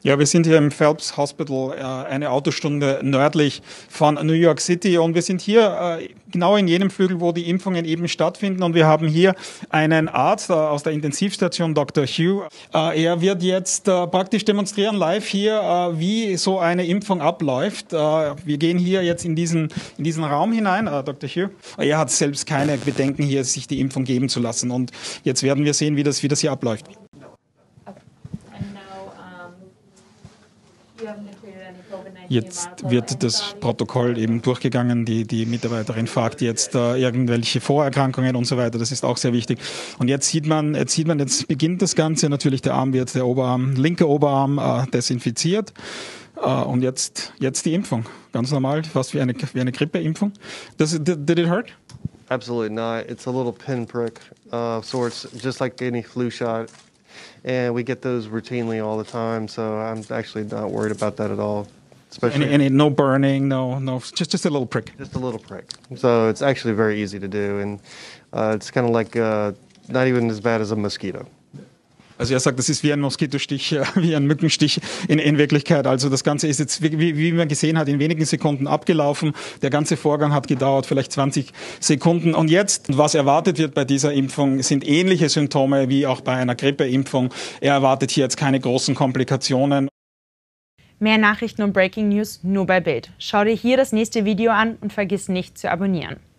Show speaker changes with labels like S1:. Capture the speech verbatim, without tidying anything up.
S1: Ja, wir sind hier im Phelps Hospital, äh, eine Autostunde nördlich von New York City, und wir sind hier äh, genau in jenem Flügel, wo die Impfungen eben stattfinden, und wir haben hier einen Arzt äh, aus der Intensivstation, Doktor Hugh. Äh, er wird jetzt äh, praktisch demonstrieren live hier, äh, wie so eine Impfung abläuft. Äh, wir gehen hier jetzt in diesen, in diesen Raum hinein, äh, Doktor Hugh. Er hat selbst keine Bedenken, hier sich die Impfung geben zu lassen, und jetzt werden wir sehen, wie das, wie das hier abläuft. Jetzt wird das Protokoll eben durchgegangen, die, die Mitarbeiterin fragt jetzt äh, irgendwelche Vorerkrankungen und so weiter, das ist auch sehr wichtig. Und jetzt sieht man, jetzt sieht man, jetzt beginnt das Ganze, natürlich der Arm wird, der Oberarm, linke Oberarm äh, desinfiziert. Uh, und jetzt, jetzt die Impfung. Ganz normal, fast wie eine, wie eine Grippeimpfung. Does it, did, did it hurt?
S2: Absolutely not. It's a little pinprick, uh, so it's just like any flu shot. And we get those routinely all the time, so I'm actually not worried about that at all.
S1: Especially any, any, no burning, no, no, just just a little prick.
S2: Just a little prick. So it's actually very easy to do, and uh, it's kind of like uh, not even as bad as a mosquito.
S1: Also er sagt, das ist wie ein Moskitostich, wie ein Mückenstich in, in Wirklichkeit. Also das Ganze ist jetzt, wie, wie man gesehen hat, in wenigen Sekunden abgelaufen. Der ganze Vorgang hat gedauert, vielleicht zwanzig Sekunden. Und jetzt, was erwartet wird bei dieser Impfung, sind ähnliche Symptome wie auch bei einer Grippeimpfung. Er erwartet hier jetzt keine großen Komplikationen.
S3: Mehr Nachrichten und Breaking News nur bei Bild. Schau dir hier das nächste Video an und vergiss nicht zu abonnieren.